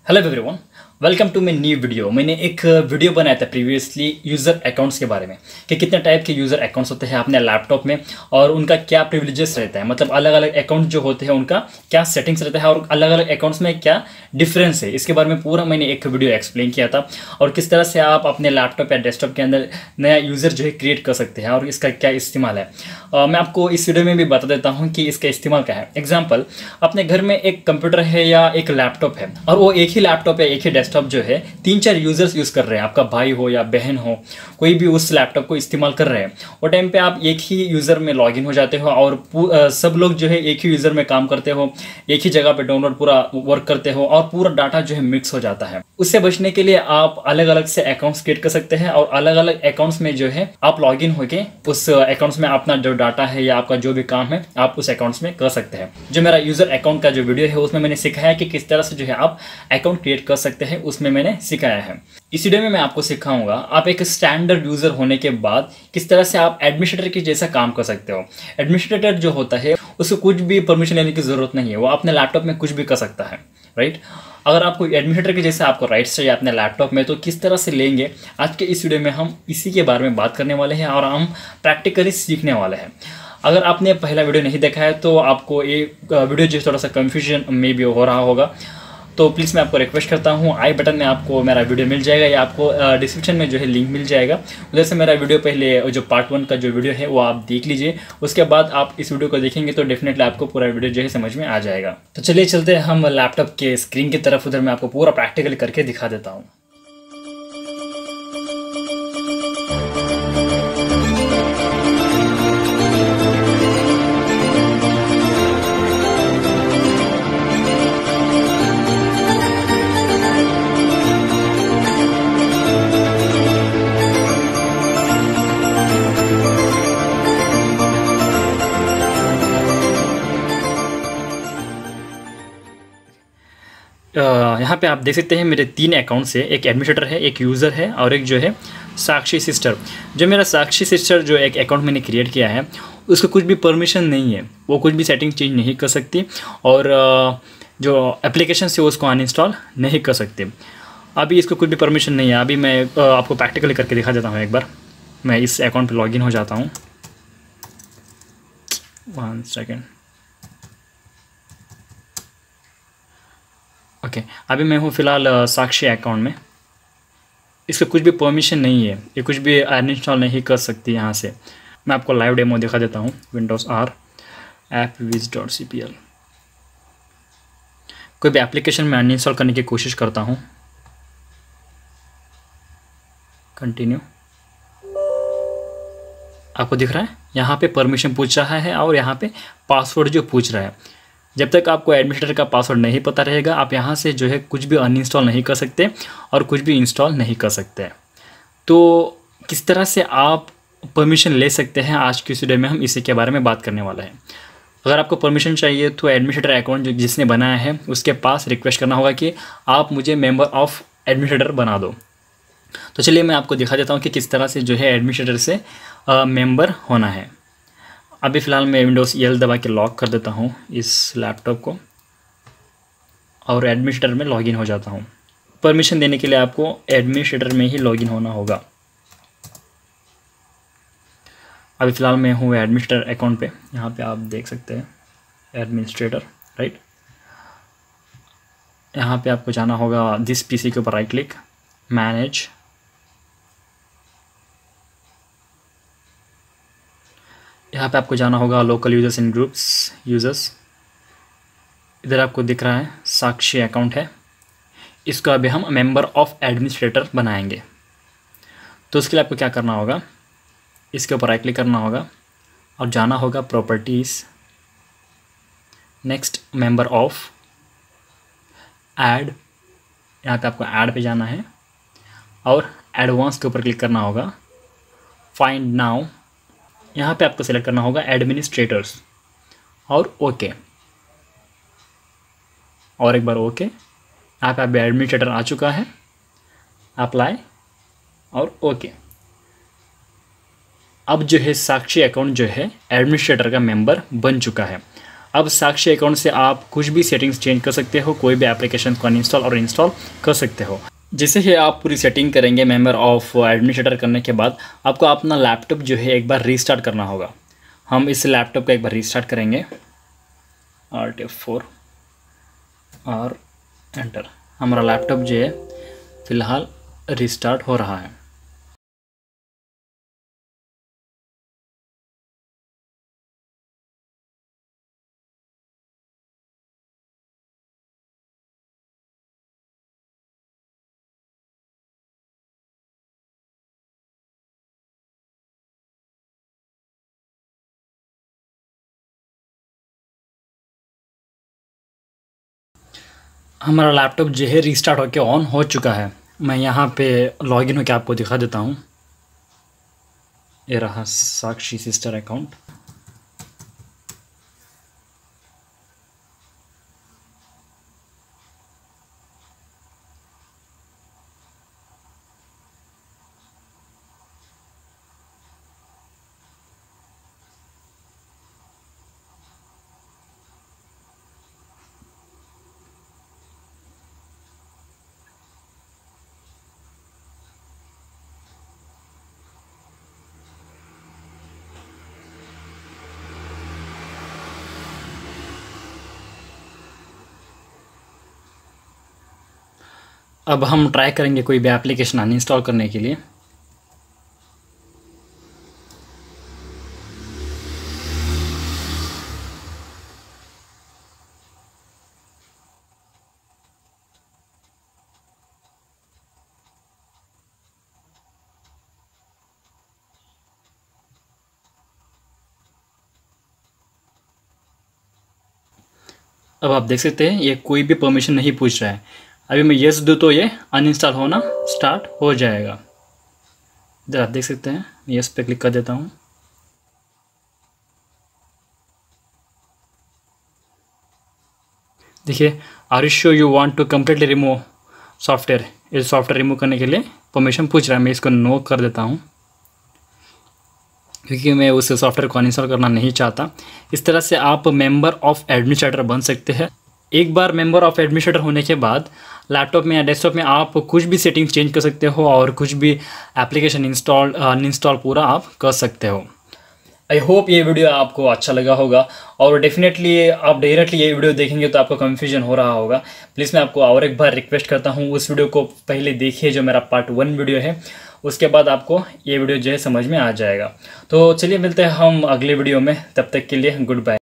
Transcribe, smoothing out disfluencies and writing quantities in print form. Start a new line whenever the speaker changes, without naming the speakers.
Hello everyone, welcome to my new video. मैंने एक video बनाया था प्रीवियसली यूज़र अकाउंट्स के बारे में कि कितने टाइप के यूज़र अकाउंट्स होते हैं अपने लैपटॉप में और उनका क्या प्रिविलेजेस रहता है। मतलब अलग अलग अकाउंट जो होते हैं उनका क्या सेटिंग्स रहता है और अलग अलग अकाउंट्स में क्या डिफरेंस है, इसके बारे में पूरा मैंने एक वीडियो एक्सप्लेन किया था। और किस तरह से आप अपने लैपटॉप या डेस्कटॉप के अंदर नया यूज़र जो है क्रिएट कर सकते हैं और इसका क्या इस्तेमाल है। मैं आपको इस वीडियो में भी बता देता हूँ कि इसका इस्तेमाल क्या है। एग्जाम्पल, अपने घर में एक कंप्यूटर है या एक लैपटॉप है और वो एक ही लैपटॉप या एक ही डेस्कटॉप जो है 3-4 यूजर्स यूज़ कर रहे हैं। आपका भाई हो या बहन हो, कोई भी उस लैपटॉप को इस्तेमाल कर रहे हैं। वो टाइम पे आप एक ही यूज़र में लॉगिन हो जाते हो और सब लोग जो है एक ही यूज़र में काम करते हो, एक ही जगह पे डाउनलोड पूरा वर्क करते हो और पूरा डाटा जो है मिक्स हो जाता है। उससे बचने के लिए आप अलग अलग से अकाउंट्स क्रिएट कर सकते हैं और अलग अलग अकाउंट्स में जो है आप लॉगिन होके उस अकाउंट्स में अपना जो डाटा है या आपका जो भी काम है आप उस अकाउंट्स में कर सकते हैं। जो मेरा यूज़र अकाउंट का जो वीडियो है उसमें मैंने सिखाया कि किस तरह से जो है आप अकाउंट क्रिएट कर सकते हैं, उसमें मैंने सिखाया है। इस वीडियो में मैं आपको सिखाऊंगा आप एक स्टैंडर्ड यूजर होने के बाद किस तरह से आप एडमिनिस्ट्रेटर के जैसा काम कर सकते हो। एडमिनिस्ट्रेटर जो होता है उसको कुछ भी परमिशन लेने की जरूरत नहीं है, वो अपने लैपटॉप में कुछ भी कर सकता है, राइट। अगर आपको एडमिनिस्ट्रेटर के जैसे आपको राइट्स चाहिए अपने लैपटॉप में तो किस तरह से लेंगे, आज के इस वीडियो में हम इसी के बारे में बात करने वाले हैं और हम प्रैक्टिकली सीखने वाले हैं। अगर आपने पहला वीडियो नहीं देखा है तो आपको ये वीडियो जो थोड़ा सा कन्फ्यूजन में भी हो रहा होगा, तो प्लीज़ मैं आपको रिक्वेस्ट करता हूँ आई बटन में आपको मेरा वीडियो मिल जाएगा या आपको डिस्क्रिप्शन में जो है लिंक मिल जाएगा, उधर से मेरा वीडियो पहले जो पार्ट 1 का जो वीडियो है वो आप देख लीजिए। उसके बाद आप इस वीडियो को देखेंगे तो डेफिनेटली आपको पूरा वीडियो जो है समझ में आ जाएगा। तो चलिए चलते हैं हम लैपटॉप के स्क्रीन की तरफ, उधर मैं आपको पूरा प्रैक्टिकल करके दिखा देता हूँ। यहाँ पे आप देख सकते हैं मेरे 3 अकाउंट्स है, एक एडमिनिस्ट्रेटर है, एक यूज़र है और एक जो है साक्षी सिस्टर। जो मेरा साक्षी सिस्टर जो एक अकाउंट मैंने क्रिएट किया है उसको कुछ भी परमिशन नहीं है, वो कुछ भी सेटिंग चेंज नहीं कर सकती और जो एप्लीकेशन से उसको अनइंस्टॉल नहीं कर सकते। अभी इसको कुछ भी परमिशन नहीं है। अभी मैं आपको प्रैक्टिकली करके दिखा देता हूँ। एक बार मैं इस अकाउंट पर लॉगिन हो जाता हूँ। 1 सेकेंड। ओके, अभी मैं हूँ फ़िलहाल साक्षी अकाउंट में। इसका कुछ भी परमिशन नहीं है, ये कुछ भी अनइंस्टॉल नहीं कर सकती यहाँ से। मैं आपको लाइव डेमो दिखा देता हूँ। Windows R appwiz.cpl। कोई भी एप्लीकेशन में अनइंस्टॉल करने की कोशिश करता हूँ। कंटिन्यू। आपको दिख रहा है यहाँ पे परमिशन पूछ रहा है और यहाँ पे पासवर्ड जो पूछ रहा है। जब तक आपको एडमिनिस्ट्रेटर का पासवर्ड नहीं पता रहेगा आप यहाँ से जो है कुछ भी अनइंस्टॉल नहीं कर सकते और कुछ भी इंस्टॉल नहीं कर सकते। तो किस तरह से आप परमिशन ले सकते हैं, आज की वीडियो में हम इसी के बारे में बात करने वाला है। अगर आपको परमिशन चाहिए तो एडमिनिस्ट्रेटर अकाउंट जो जिसने बनाया है उसके पास रिक्वेस्ट करना होगा कि आप मुझे मेम्बर ऑफ एडमिनिस्ट्रेटर बना दो। तो चलिए मैं आपको दिखा देता हूँ कि किस तरह से जो है एडमिनिस्ट्रेटर से मेम्बर होना है। अभी फ़िलहाल मैं विंडोज़ L दबा के लॉक कर देता हूँ इस लैपटॉप को और एडमिनिस्ट्रेटर में लॉगिन हो जाता हूँ। परमिशन देने के लिए आपको एडमिनिस्ट्रेटर में ही लॉगिन होना होगा। अभी फ़िलहाल मैं हूँ एडमिनिस्ट्रेटर अकाउंट पे। यहाँ पे आप देख सकते हैं एडमिनिस्ट्रेटर, राइट। यहाँ पे आपको जाना होगा दिस पीसी के ऊपर राइट क्लिक, मैनेज। यहाँ पे आपको जाना होगा local users in groups users. इधर आपको दिख रहा है साक्षी अकाउंट है, इसको अभी हम मेंबर ऑफ एडमिनिस्ट्रेटर बनाएंगे। तो उसके लिए आपको क्या करना होगा, इसके ऊपर राइट क्लिक करना होगा और जाना होगा properties, next member of, add. यहाँ पे आपको ऐड पे जाना है और एडवांस के ऊपर क्लिक करना होगा। फाइंड नाउ, यहाँ पे आपको सेलेक्ट करना होगा एडमिनिस्ट्रेटर्स और ओके। और एक बार ओके। यहाँ पे आप एडमिनिस्ट्रेटर आ चुका है, अप्लाई और ओके। अब जो है साक्षी अकाउंट जो है एडमिनिस्ट्रेटर का मेंबर बन चुका है। अब साक्षी अकाउंट से आप कुछ भी सेटिंग्स चेंज कर सकते हो, कोई भी एप्लीकेशन को अनइंस्टॉल और इंस्टॉल कर सकते हो। जैसे ही आप पूरी सेटिंग करेंगे मेंबर ऑफ एडमिनिस्ट्रेटर करने के बाद आपको अपना लैपटॉप जो है एक बार रीस्टार्ट करना होगा। हम इस लैपटॉप को एक बार रीस्टार्ट करेंगे, Alt F4 और एंटर। हमारा लैपटॉप जो है फ़िलहाल रीस्टार्ट हो रहा है। हमारा लैपटॉप जो है रीस्टार्ट होकर ऑन हो चुका है। मैं यहाँ पे लॉगिन होकर आपको दिखा देता हूँ। ये रहा साक्षी सिस्टर अकाउंट। अब हम ट्राई करेंगे कोई भी एप्लीकेशन अनइंस्टॉल करने के लिए। अब आप देख सकते हैं ये कोई भी परमिशन नहीं पूछ रहा है। अभी मैं येस दूँ तो ये अनइंस्टॉल होना स्टार्ट हो जाएगा। इधर आप देख सकते हैं, येस पे क्लिक कर देता हूँ। देखिए, are you sure you want to completely remove software. इस सॉफ्टवेयर रिमूव करने के लिए परमिशन पूछ रहा है। मैं इसको नो कर देता हूँ क्योंकि मैं उस सॉफ्टवेयर को अनइंस्टॉल करना नहीं चाहता। इस तरह से आप मेंबर ऑफ एडमिनिस्ट्रेटर बन सकते हैं। एक बार मेंबर ऑफ एडमिनिस्ट्रेटर होने के बाद लैपटॉप में या डेस्कटॉप में आप कुछ भी सेटिंग्स चेंज कर सकते हो और कुछ भी एप्लीकेशन इंस्टॉल अनइंस्टॉल पूरा आप कर सकते हो। आई होप ये वीडियो आपको अच्छा लगा होगा और डेफिनेटली आप डायरेक्टली ये वीडियो देखेंगे तो आपको कन्फ्यूजन हो रहा होगा। प्लीज़ मैं आपको और एक बार रिक्वेस्ट करता हूँ, उस वीडियो को पहले देखिए जो मेरा पार्ट 1 वीडियो है, उसके बाद आपको ये वीडियो जो है समझ में आ जाएगा। तो चलिए मिलते हैं हम अगले वीडियो में, तब तक के लिए गुड बाय।